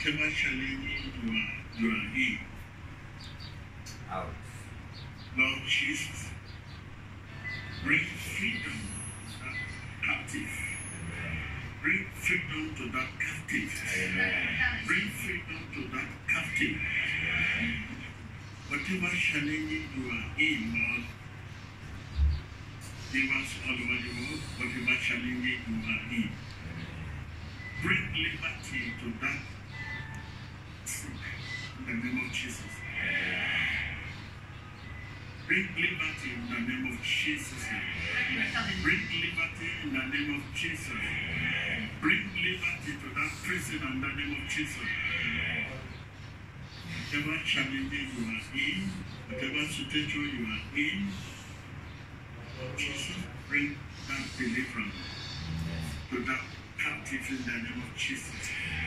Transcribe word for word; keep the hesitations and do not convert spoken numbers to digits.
Whatever challenge you are, you are in. Out. Lord Jesus, bring freedom to that captive. Bring freedom to that captive. Amen. Bring freedom to that captive. Whatever challenge you are in, Lord, give us all over the world, whatever challenge you are in. Bring liberty to that in the name of Jesus. Bring liberty in the name of Jesus. Bring liberty in the name of Jesus. Bring liberty to that prison in the name of Jesus. Whatever challenge you are in, whatever situation you are in, Jesus, bring that deliverance to that captive in the name of Jesus.